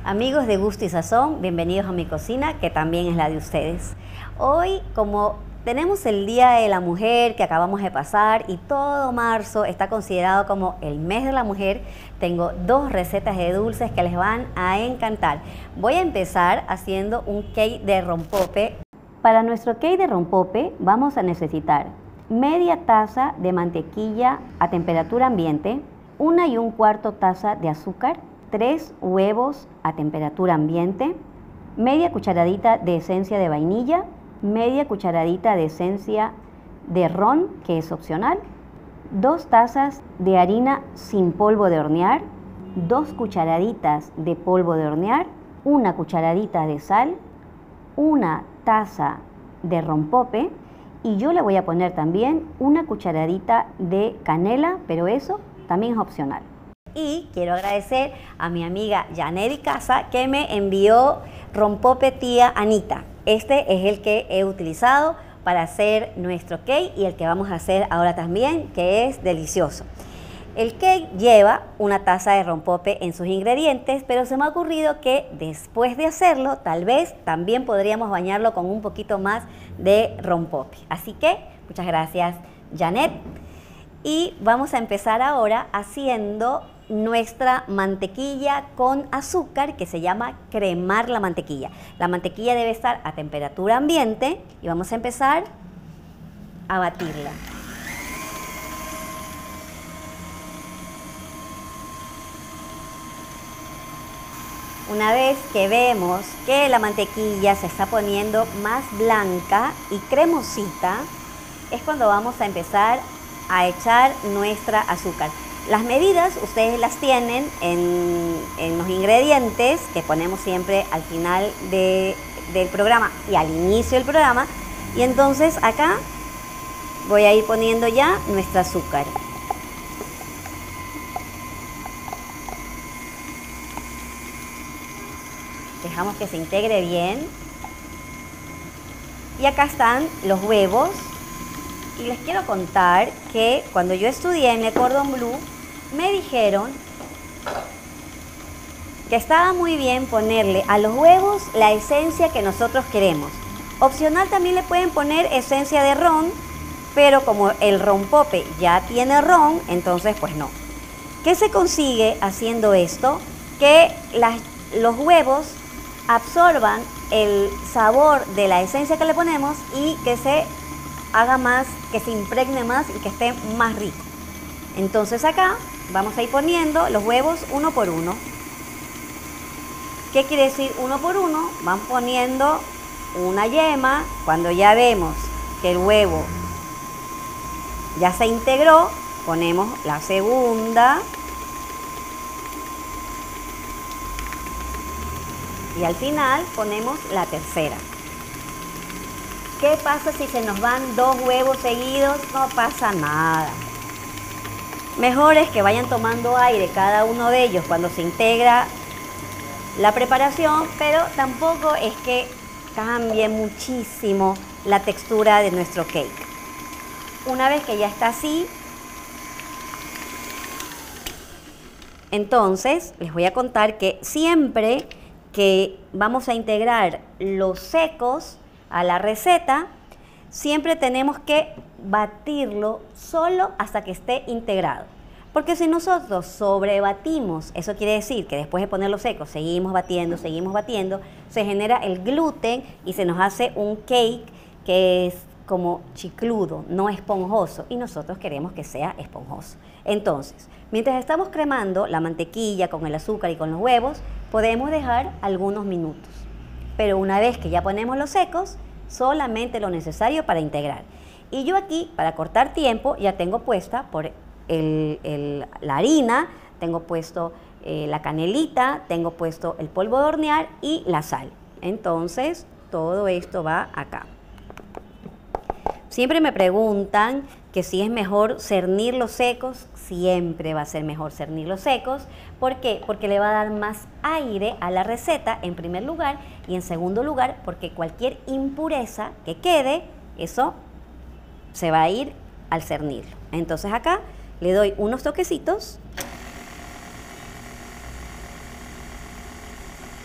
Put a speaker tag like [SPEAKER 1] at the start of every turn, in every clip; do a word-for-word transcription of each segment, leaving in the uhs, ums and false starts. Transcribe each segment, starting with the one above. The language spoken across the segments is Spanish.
[SPEAKER 1] Amigos de Gusto y Sazón, bienvenidos a mi cocina, que también es la de ustedes. Hoy, como tenemos el Día de la Mujer que acabamos de pasar y todo marzo está considerado como el mes de la mujer, tengo dos recetas de dulces que les van a encantar. Voy a empezar haciendo un cake de rompope. Para nuestro cake de rompope vamos a necesitar media taza de mantequilla a temperatura ambiente, una y un cuarto taza de azúcar, tres huevos a temperatura ambiente, media cucharadita de esencia de vainilla, media cucharadita de esencia de ron, que es opcional, dos tazas de harina sin polvo de hornear, dos cucharaditas de polvo de hornear, una cucharadita de sal, una taza de rompope y yo le voy a poner también una cucharadita de canela, pero eso también es opcional. Y quiero agradecer a mi amiga Janet Casa que me envió rompope tía Anita. Este es el que he utilizado para hacer nuestro cake y el que vamos a hacer ahora también, que es delicioso. El cake lleva una taza de rompope en sus ingredientes, pero se me ha ocurrido que después de hacerlo, tal vez también podríamos bañarlo con un poquito más de rompope. Así que, muchas gracias, Janet. Y vamos a empezar ahora haciendo nuestra mantequilla con azúcar, que se llama cremar la mantequilla. La mantequilla debe estar a temperatura ambiente y vamos a empezar a batirla. Una vez que vemos que la mantequilla se está poniendo más blanca y cremosita, es cuando vamos a empezar a echar nuestra azúcar. Las medidas ustedes las tienen en, en los ingredientes que ponemos siempre al final de, del programa y al inicio del programa. Y entonces acá voy a ir poniendo ya nuestro azúcar. Dejamos que se integre bien. Y acá están los huevos. Y les quiero contar que cuando yo estudié en Le Cordon Bleu, me dijeron que estaba muy bien ponerle a los huevos la esencia que nosotros queremos. Opcional también le pueden poner esencia de ron, pero como el rompope ya tiene ron, entonces pues no. ¿Qué se consigue haciendo esto? Que las, los huevos absorban el sabor de la esencia que le ponemos y que se haga más, que se impregne más y que esté más rico. Entonces acá vamos a ir poniendo los huevos uno por uno. ¿Qué quiere decir uno por uno? Van poniendo una yema. Cuando ya vemos que el huevo ya se integró, ponemos la segunda. Y al final ponemos la tercera. ¿Qué pasa si se nos van dos huevos seguidos? No pasa nada. Mejor es que vayan tomando aire cada uno de ellos cuando se integra la preparación, pero tampoco es que cambie muchísimo la textura de nuestro cake. Una vez que ya está así, entonces les voy a contar que siempre que vamos a integrar los secos a la receta, siempre tenemos que batirlo solo hasta que esté integrado. Porque si nosotros sobrebatimos, eso quiere decir que después de ponerlo seco, seguimos batiendo, seguimos batiendo, se genera el gluten y se nos hace un cake que es como chicludo, no esponjoso, y nosotros queremos que sea esponjoso. Entonces, mientras estamos cremando la mantequilla con el azúcar y con los huevos, podemos dejar algunos minutos. Pero una vez que ya ponemos los secos, solamente lo necesario para integrar. Y yo aquí, para cortar tiempo, ya tengo puesta por el, el, la harina, tengo puesto eh, la canelita, tengo puesto el polvo de hornear y la sal. Entonces, todo esto va acá. Siempre me preguntan que si es mejor cernir los secos. Siempre va a ser mejor cernir los secos. ¿Por qué? Porque le va a dar más aire a la receta en primer lugar y en segundo lugar porque cualquier impureza que quede, eso se va a ir al cernirlo. Entonces acá le doy unos toquecitos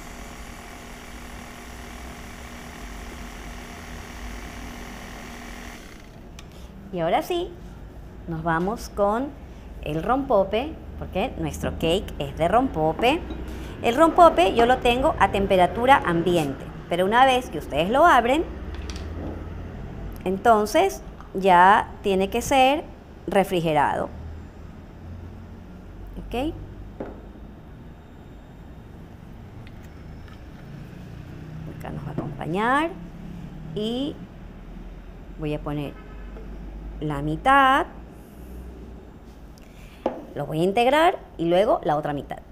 [SPEAKER 1] Y ahora sí, nos vamos con el rompope, porque nuestro cake es de rompope. El rompope yo lo tengo a temperatura ambiente, pero una vez que ustedes lo abren, entonces ya tiene que ser refrigerado. ¿Ok? Acá nos va a acompañar y voy a poner la mitad, lo voy a integrar y luego la otra mitad.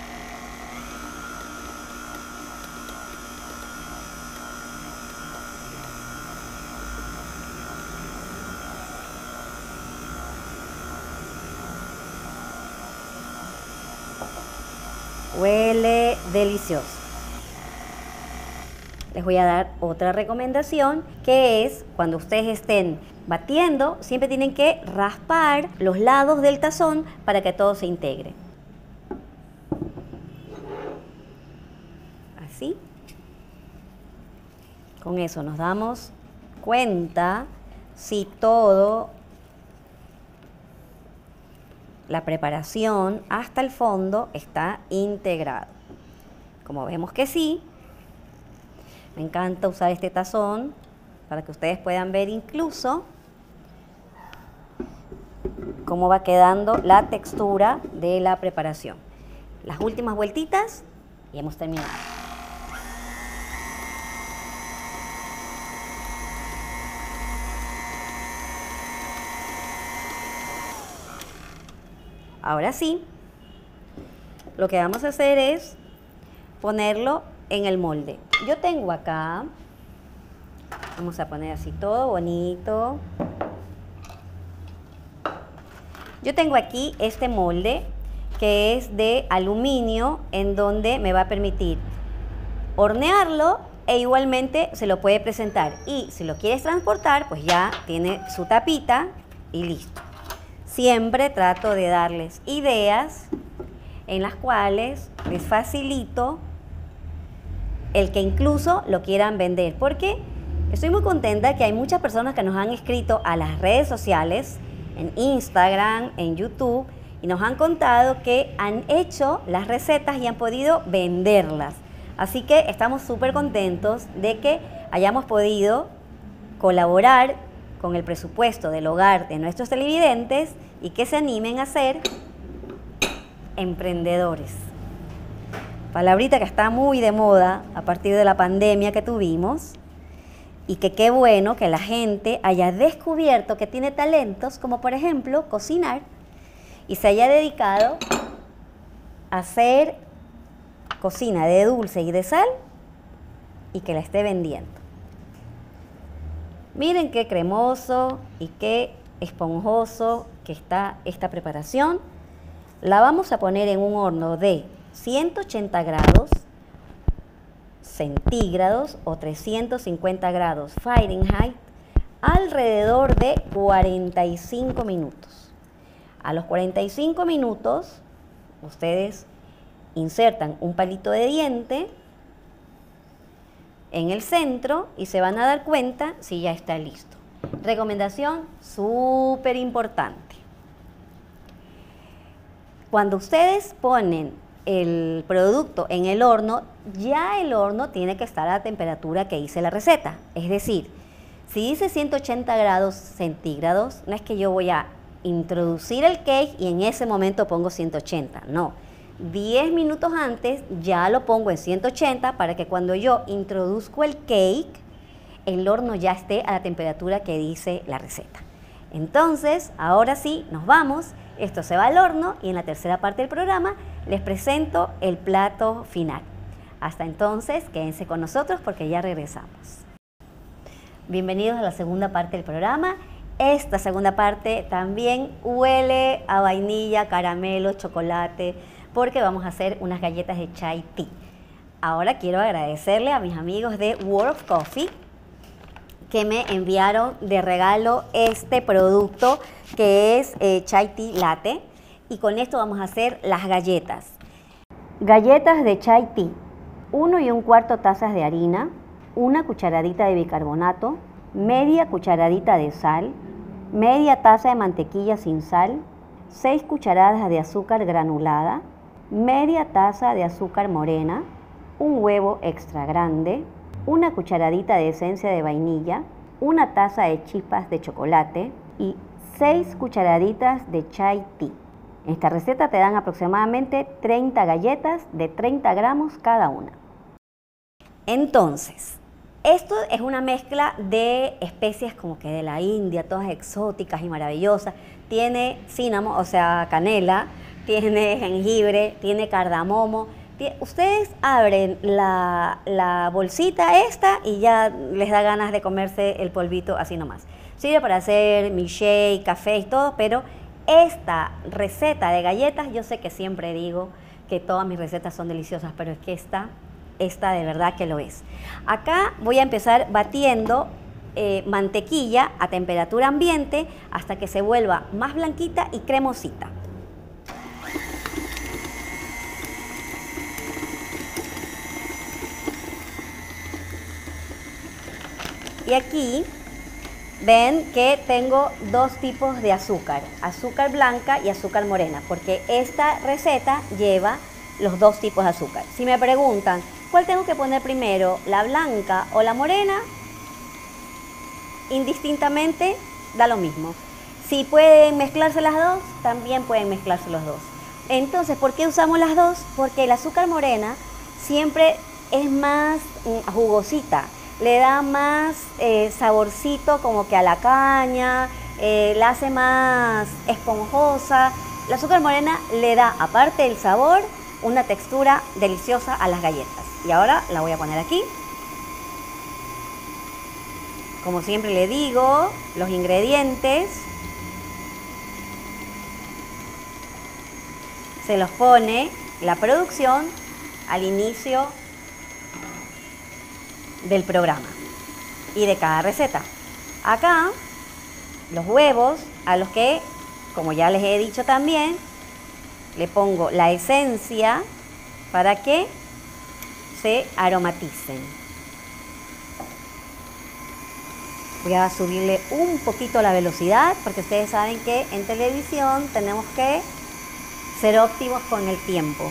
[SPEAKER 1] Huele delicioso. Les voy a dar otra recomendación, que es cuando ustedes estén batiendo, siempre tienen que raspar los lados del tazón para que todo se integre. Así. Con eso nos damos cuenta si todo, la preparación hasta el fondo está integrado. Como vemos que sí, me encanta usar este tazón para que ustedes puedan ver incluso cómo va quedando la textura de la preparación. Las últimas vueltitas y hemos terminado. Ahora sí, lo que vamos a hacer es ponerlo en el molde. Yo tengo acá, vamos a poner así todo bonito. Yo tengo aquí este molde que es de aluminio, en donde me va a permitir hornearlo e igualmente se lo puede presentar. Y si lo quieres transportar, pues ya tiene su tapita y listo. Siempre trato de darles ideas en las cuales les facilito el que incluso lo quieran vender, porque estoy muy contenta que hay muchas personas que nos han escrito a las redes sociales, en Instagram, en YouTube, y nos han contado que han hecho las recetas y han podido venderlas. Así que estamos súper contentos de que hayamos podido colaborar con el presupuesto del hogar de nuestros televidentes y que se animen a ser emprendedores. Palabrita que está muy de moda a partir de la pandemia que tuvimos, y que qué bueno que la gente haya descubierto que tiene talentos, como por ejemplo cocinar, y se haya dedicado a hacer cocina de dulce y de sal y que la esté vendiendo. Miren qué cremoso y qué esponjoso que está esta preparación. La vamos a poner en un horno de ciento ochenta grados centígrados o trescientos cincuenta grados Fahrenheit alrededor de cuarenta y cinco minutos. A los cuarenta y cinco minutos ustedes insertan un palito de diente en el centro y se van a dar cuenta si ya está listo. Recomendación súper importante. Cuando ustedes ponen el producto en el horno, ya el horno tiene que estar a la temperatura que dice la receta. Es decir, si dice ciento ochenta grados centígrados, no es que yo voy a introducir el cake y en ese momento pongo ciento ochenta, no. diez minutos antes ya lo pongo en ciento ochenta para que cuando yo introduzco el cake, el horno ya esté a la temperatura que dice la receta. Entonces, ahora sí, nos vamos. Esto se va al horno y en la tercera parte del programa les presento el plato final. Hasta entonces, quédense con nosotros porque ya regresamos. Bienvenidos a la segunda parte del programa. Esta segunda parte también huele a vainilla, caramelo, chocolate, porque vamos a hacer unas galletas de chai tea. Ahora quiero agradecerle a mis amigos de World of Coffee que me enviaron de regalo este producto que es eh, chai tea latte, y con esto vamos a hacer las galletas. Galletas de chai tea, uno y un cuarto tazas de harina, una cucharadita de bicarbonato, media cucharadita de sal, media taza de mantequilla sin sal, seis cucharadas de azúcar granulada, media taza de azúcar morena, un huevo extra grande, una cucharadita de esencia de vainilla, una taza de chispas de chocolate y seis cucharaditas de chai tea. En esta receta te dan aproximadamente treinta galletas de treinta gramos cada una. Entonces, esto es una mezcla de especias como que de la India, todas exóticas y maravillosas. Tiene cinnamon, o sea, canela, tiene jengibre, tiene cardamomo. Ustedes abren la, la bolsita esta y ya les da ganas de comerse el polvito así nomás. Sirve para hacer milkshake, café y todo, pero esta receta de galletas, yo sé que siempre digo que todas mis recetas son deliciosas, pero es que esta, esta de verdad que lo es. Acá voy a empezar batiendo eh, mantequilla a temperatura ambiente hasta que se vuelva más blanquita y cremosita. Y aquí ven que tengo dos tipos de azúcar, azúcar blanca y azúcar morena, porque esta receta lleva los dos tipos de azúcar. Si me preguntan, ¿cuál tengo que poner primero, la blanca o la morena? Indistintamente da lo mismo. Si pueden mezclarse las dos, también pueden mezclarse los dos. Entonces, ¿por qué usamos las dos? Porque el azúcar morena siempre es más mm, jugosita. Le da más eh, saborcito como que a la caña, eh, la hace más esponjosa. La azúcar morena le da, aparte del sabor, una textura deliciosa a las galletas. Y ahora la voy a poner aquí. Como siempre le digo, los ingredientes se los pone la producción al inicio del programa y de cada receta. Acá los huevos, a los que, como ya les he dicho también, le pongo la esencia para que se aromaticen. Voy a subirle un poquito la velocidad porque ustedes saben que en televisión tenemos que ser óptimos con el tiempo.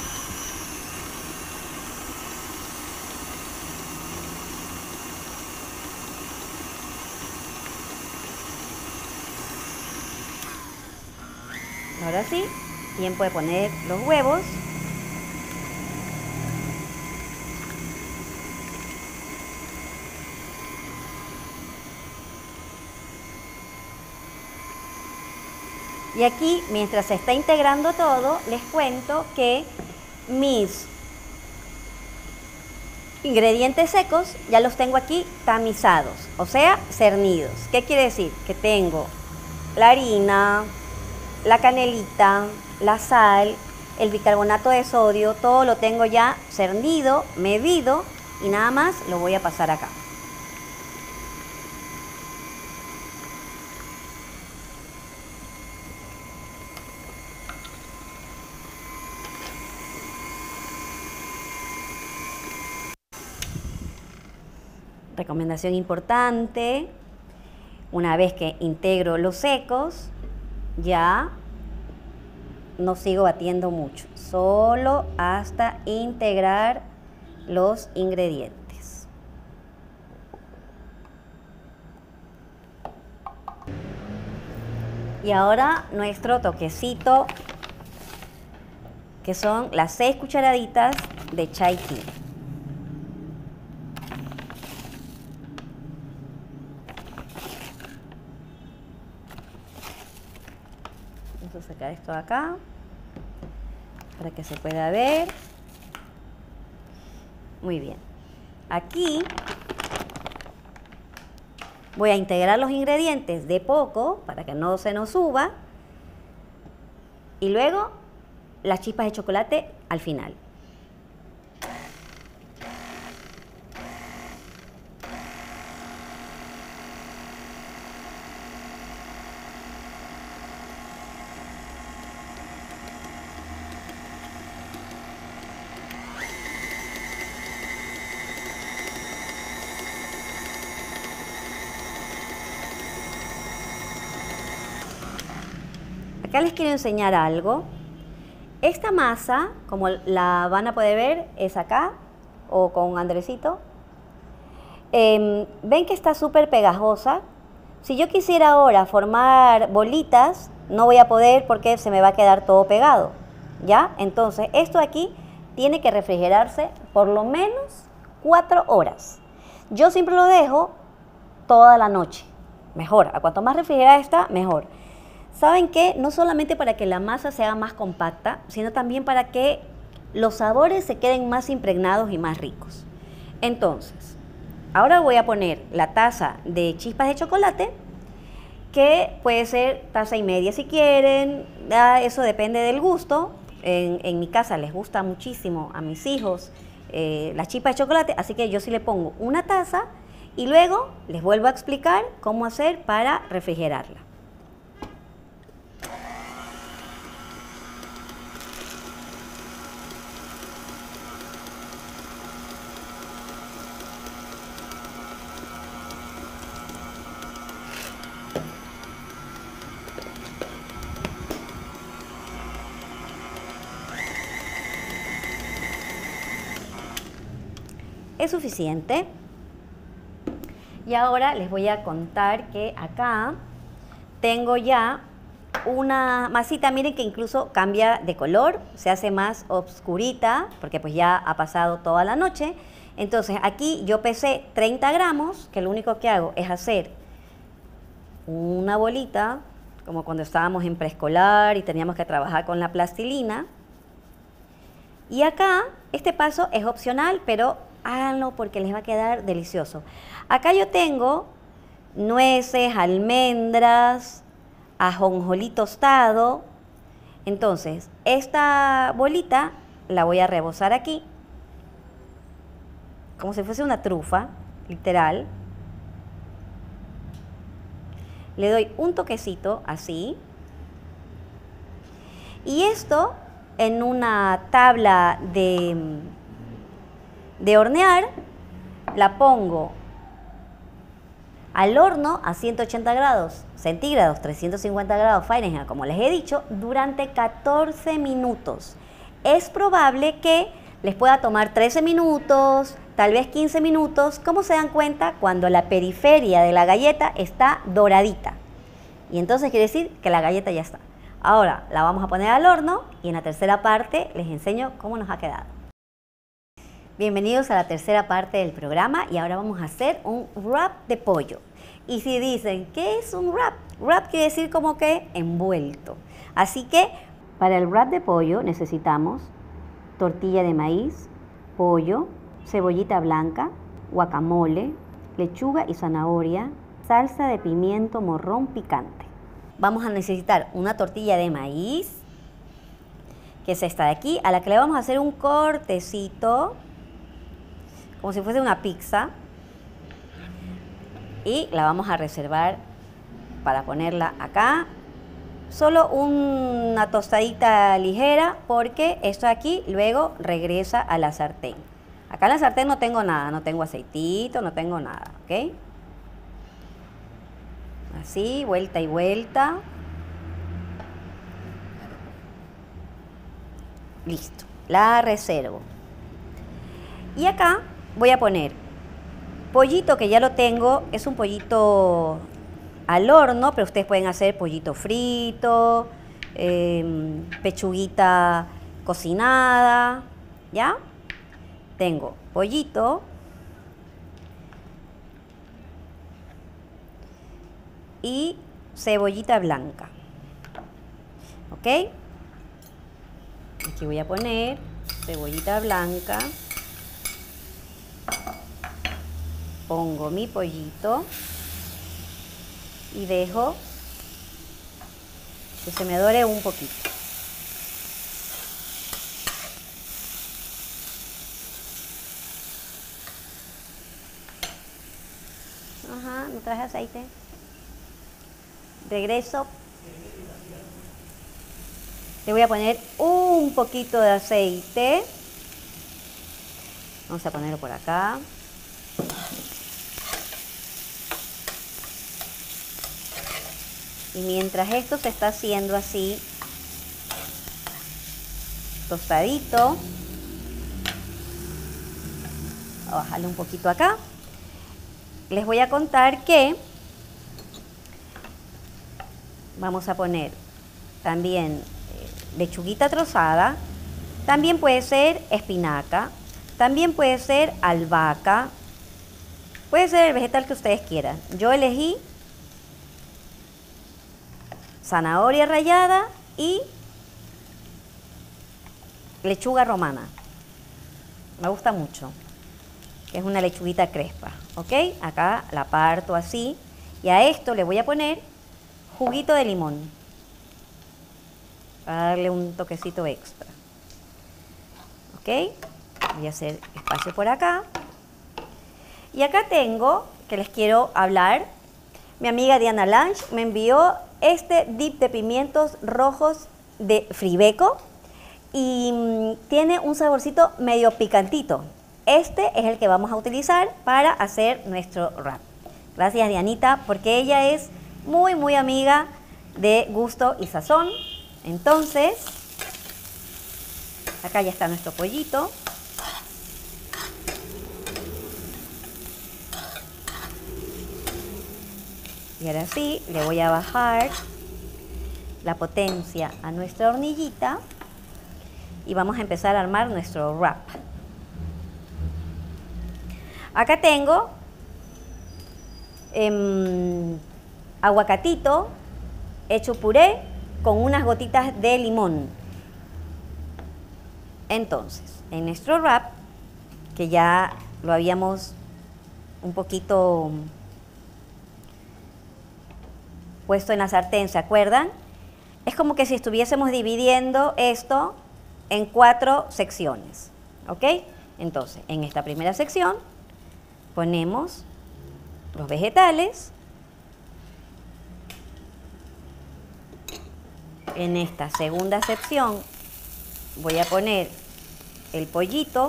[SPEAKER 1] Ahora sí, tiempo de poner los huevos. Y aquí, mientras se está integrando todo, les cuento que mis ingredientes secos ya los tengo aquí tamizados, o sea, cernidos. ¿Qué quiere decir? Que tengo la harina, la canelita, la sal, el bicarbonato de sodio, todo lo tengo ya cernido, medido y nada más lo voy a pasar acá. Recomendación importante, una vez que integro los secos, ya no sigo batiendo mucho, solo hasta integrar los ingredientes. Y ahora nuestro toquecito, que son las seis cucharaditas de chai tea. Vamos a sacar esto de acá para que se pueda ver. Muy bien. Aquí voy a integrar los ingredientes de poco para que no se nos suba y luego las chispas de chocolate al final. acá les quiero enseñar algo. Esta masa, como la van a poder ver, es acá, o con Andresito. Eh, ven que está súper pegajosa. Si yo quisiera ahora formar bolitas, no voy a poder porque se me va a quedar todo pegado, ¿ya? Entonces, esto aquí tiene que refrigerarse por lo menos cuatro horas. Yo siempre lo dejo toda la noche. Mejor, a cuanto más refrigerada está, mejor. ¿Saben qué? No solamente para que la masa sea más compacta, sino también para que los sabores se queden más impregnados y más ricos. Entonces, ahora voy a poner la taza de chispas de chocolate, que puede ser taza y media si quieren, ya eso depende del gusto. En, en mi casa les gusta muchísimo a mis hijos eh, las chispas de chocolate, así que yo sí le pongo una taza y luego les vuelvo a explicar cómo hacer para refrigerarla. Es suficiente. Y ahora les voy a contar que acá tengo ya una masita, miren que incluso cambia de color, se hace más oscurita porque pues ya ha pasado toda la noche. Entonces aquí yo pesé treinta gramos, que lo único que hago es hacer una bolita, como cuando estábamos en preescolar y teníamos que trabajar con la plastilina. Y acá este paso es opcional, pero háganlo porque les va a quedar delicioso. Acá yo tengo nueces, almendras, ajonjolí tostado. Entonces, esta bolita la voy a rebozar aquí, como si fuese una trufa, literal. Le doy un toquecito así. Y esto en una tabla de... de hornear, la pongo al horno a ciento ochenta grados centígrados, trescientos cincuenta grados Fahrenheit, como les he dicho, durante catorce minutos. Es probable que les pueda tomar trece minutos, tal vez quince minutos. ¿Cómo se dan cuenta? Cuando la periferia de la galleta está doradita. Y entonces quiere decir que la galleta ya está. Ahora la vamos a poner al horno y en la tercera parte les enseño cómo nos ha quedado. Bienvenidos a la tercera parte del programa y ahora vamos a hacer un wrap de pollo. Y si dicen, ¿qué es un wrap? Wrap quiere decir como que envuelto. Así que para el wrap de pollo necesitamos tortilla de maíz, pollo, cebollita blanca, guacamole, lechuga y zanahoria, salsa de pimiento morrón picante. Vamos a necesitar una tortilla de maíz, que es esta de aquí, a la que le vamos a hacer un cortecito, como si fuese una pizza, y la vamos a reservar para ponerla acá. Solo una tostadita ligera porque esto de aquí luego regresa a la sartén. Acá en la sartén no tengo nada, no tengo aceitito, no tengo nada, ¿ok? Así, vuelta y vuelta. Listo, la reservo. Y acá voy a poner pollito, que ya lo tengo, es un pollito al horno, pero ustedes pueden hacer pollito frito, eh, pechuguita cocinada, ¿ya? Tengo pollito y cebollita blanca, ¿ok? Aquí voy a poner cebollita blanca. Pongo mi pollito y dejo que se me dore un poquito. Ajá, ¿no traje aceite? Regreso. Le voy a poner un poquito de aceite. Vamos a ponerlo por acá. Y mientras esto se está haciendo así, tostadito, voy a bajarle un poquito acá, les voy a contar que vamos a poner también eh, lechuguita trozada, también puede ser espinaca, también puede ser albahaca, puede ser el vegetal que ustedes quieran. Yo elegí zanahoria rallada y lechuga romana. Me gusta mucho, que es una lechuguita crespa, ¿ok? Acá la parto así y a esto le voy a poner juguito de limón para darle un toquecito extra, ¿ok? Voy a hacer espacio por acá. Y acá tengo, que les quiero hablar, mi amiga Diana Lange me envió este dip de pimientos rojos de Fribeco y mmm, tiene un saborcito medio picantito. Este es el que vamos a utilizar para hacer nuestro wrap. Gracias, Dianita, porque ella es muy, muy amiga de Gusto y Sazón. Entonces, acá ya está nuestro pollito. Y ahora sí, le voy a bajar la potencia a nuestra hornillita y vamos a empezar a armar nuestro wrap. Acá tengo eh, aguacatito hecho puré con unas gotitas de limón. Entonces, en nuestro wrap, que ya lo habíamos un poquito puesto en la sartén, ¿se acuerdan? Es como que si estuviésemos dividiendo esto en cuatro secciones, ¿ok? Entonces, en esta primera sección ponemos los vegetales. En esta segunda sección voy a poner el pollito.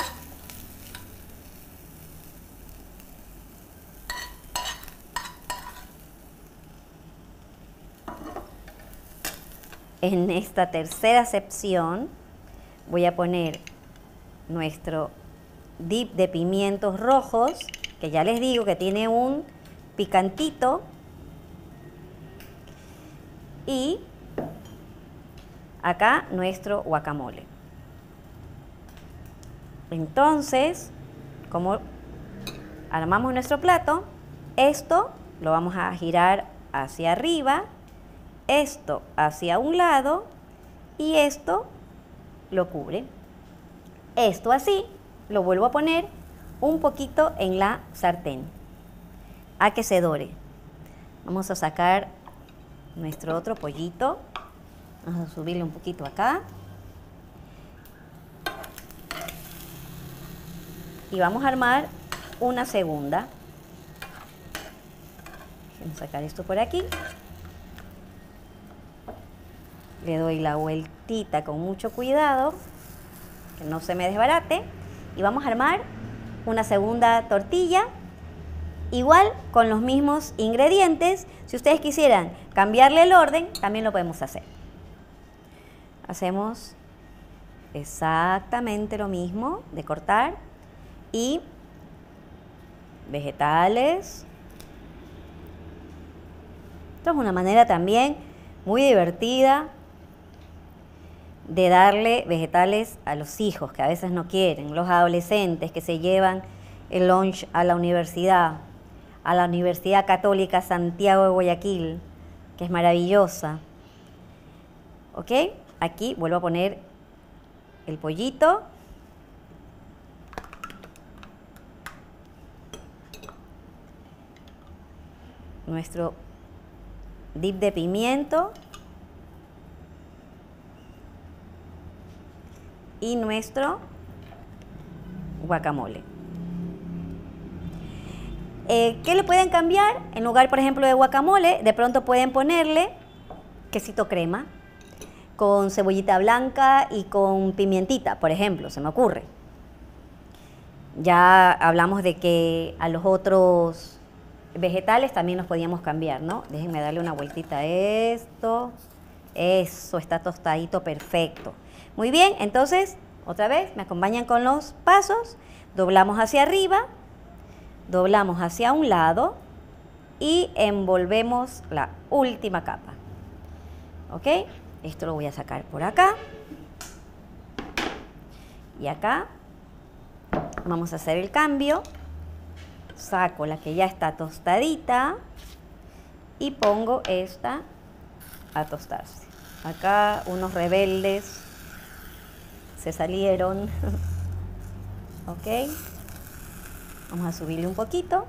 [SPEAKER 1] En esta tercera sección voy a poner nuestro dip de pimientos rojos, que ya les digo que tiene un picantito. Y acá nuestro guacamole. Entonces, como armamos nuestro plato, esto lo vamos a girar hacia arriba, esto hacia un lado y esto lo cubre. Esto así lo vuelvo a poner un poquito en la sartén a que se dore. Vamos a sacar nuestro otro pollito. Vamos a subirle un poquito acá. Y vamos a armar una segunda. Vamos a sacar esto por aquí. Le doy la vueltita con mucho cuidado, que no se me desbarate. Y vamos a armar una segunda tortilla, igual con los mismos ingredientes. Si ustedes quisieran cambiarle el orden, también lo podemos hacer. Hacemos exactamente lo mismo de cortar y vegetales. Esto es una manera también muy divertida de darle vegetales a los hijos que a veces no quieren, los adolescentes que se llevan el lunch a la universidad, a la Universidad Católica Santiago de Guayaquil, que es maravillosa. ¿Ok? Aquí vuelvo a poner el pollito. Nuestro dip de pimiento. Y nuestro guacamole. Eh, ¿Qué le pueden cambiar? En lugar, por ejemplo, de guacamole, de pronto pueden ponerle quesito crema con cebollita blanca y con pimientita, por ejemplo, se me ocurre. Ya hablamos de que a los otros vegetales también los podíamos cambiar, ¿no? Déjenme darle una vueltita a esto. Eso, está tostadito, perfecto. Muy bien, entonces, otra vez, me acompañan con los pasos. Doblamos hacia arriba, doblamos hacia un lado y envolvemos la última capa. ¿Ok? Esto lo voy a sacar por acá. Y acá vamos a hacer el cambio. Saco la que ya está tostadita y pongo esta a tostarse. Acá unos rebeldes se salieron. Ok. Vamos a subirle un poquito.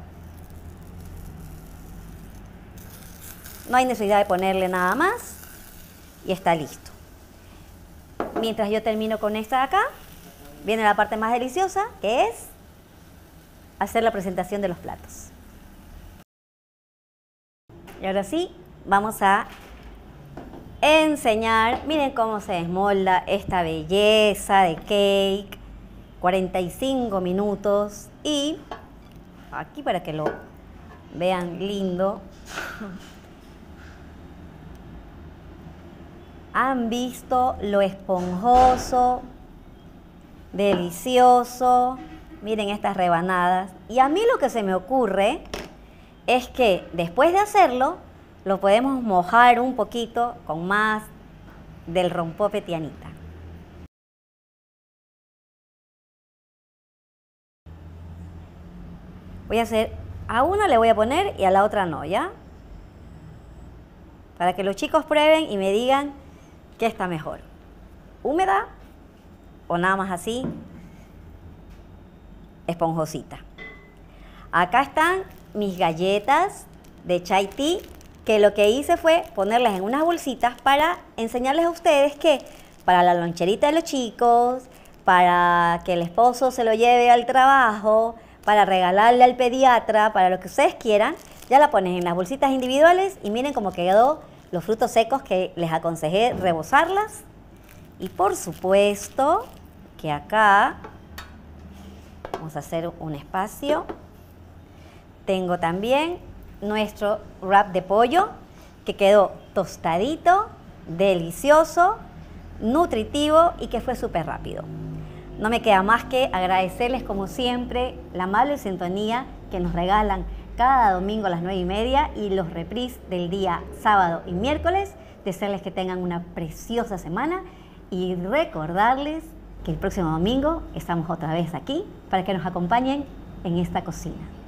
[SPEAKER 1] No hay necesidad de ponerle nada más. Y está listo. Mientras yo termino con esta de acá, viene la parte más deliciosa, que es hacer la presentación de los platos. Y ahora sí, vamos a enseñar, miren cómo se desmolda esta belleza de cake, cuarenta y cinco minutos, y aquí para que lo vean lindo. Han visto lo esponjoso, delicioso. Miren estas rebanadas. Y a mí lo que se me ocurre es que después de hacerlo, lo podemos mojar un poquito con más del rompope Tianita. Voy a hacer, a una le voy a poner y a la otra no, ¿ya? Para que los chicos prueben y me digan qué está mejor. ¿Húmeda o nada más así, esponjosita? Acá están mis galletas de chai tea, que lo que hice fue ponerlas en unas bolsitas para enseñarles a ustedes que para la loncherita de los chicos, para que el esposo se lo lleve al trabajo, para regalarle al pediatra, para lo que ustedes quieran, ya la ponen en las bolsitas individuales y miren cómo quedó los frutos secos que les aconsejé rebozarlas. Y por supuesto que acá vamos a hacer un espacio. Tengo también nuestro wrap de pollo que quedó tostadito, delicioso, nutritivo y que fue súper rápido. No me queda más que agradecerles como siempre la amable sintonía que nos regalan cada domingo a las nueve y media y los reprise del día sábado y miércoles. Desearles que tengan una preciosa semana y recordarles que el próximo domingo estamos otra vez aquí para que nos acompañen en esta cocina.